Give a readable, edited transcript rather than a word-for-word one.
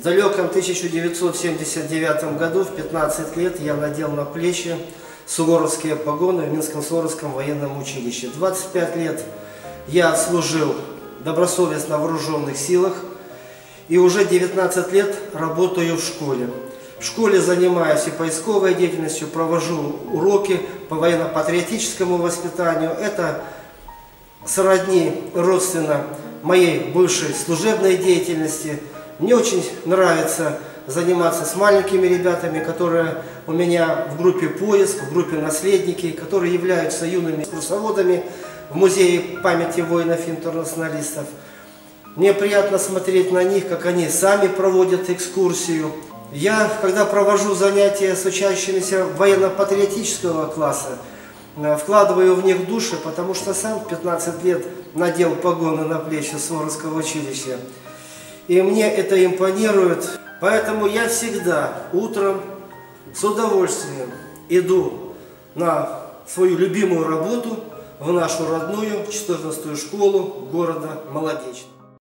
В далеком 1979 году, в 15 лет, я надел на плечи суворовские погоны в Минском Суворовском военном училище. 25 лет я служил добросовестно в вооруженных силах и уже 19 лет работаю в школе. В школе занимаюсь и поисковой деятельностью, провожу уроки по военно-патриотическому воспитанию. Это сродни родственно моей бывшей служебной деятельности. Мне очень нравится заниматься с маленькими ребятами, которые у меня в группе «Поиск», в группе «Наследники», которые являются юными экскурсоводами в музее памяти воинов-интернационалистов. Мне приятно смотреть на них, как они сами проводят экскурсию. Я, когда провожу занятия с учащимися военно-патриотического класса, вкладываю в них души, потому что сам в 15 лет надел погоны на плечи Суворовского училища. И мне это импонирует. Поэтому я всегда утром с удовольствием иду на свою любимую работу в нашу родную 14-ю школу города Молодечно.